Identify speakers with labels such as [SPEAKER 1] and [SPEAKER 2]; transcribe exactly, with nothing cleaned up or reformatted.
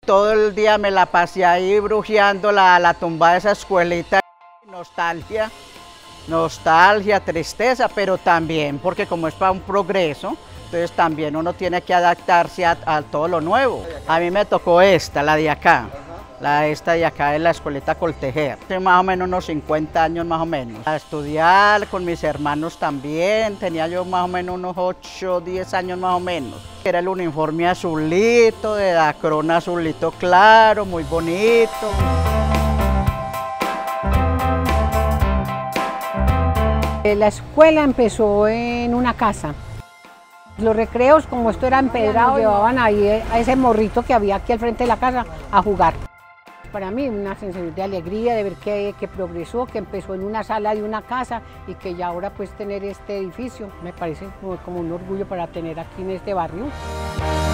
[SPEAKER 1] todo el día me la pasé ahí brujeando la, la tumba de esa escuelita. Nostalgia, nostalgia, tristeza, pero también porque como es para un progreso, entonces también uno tiene que adaptarse a, a todo lo nuevo. A mí me tocó esta, la de acá. La esta de acá es la escuelita Coltejer. Hace más o menos unos cincuenta años más o menos. A estudiar con mis hermanos también, tenía yo más o menos unos ocho, diez años más o menos. Era el uniforme azulito, de dacrona azulito claro, muy bonito.
[SPEAKER 2] La escuela empezó en una casa. Los recreos, como esto era empedrado, llevaban ahí a ese morrito que había aquí al frente de la casa a jugar. Para mí una sensación de alegría de ver que, que progresó, que empezó en una sala de una casa y que ya ahora pues tener este edificio me parece como, como un orgullo para tener aquí en este barrio.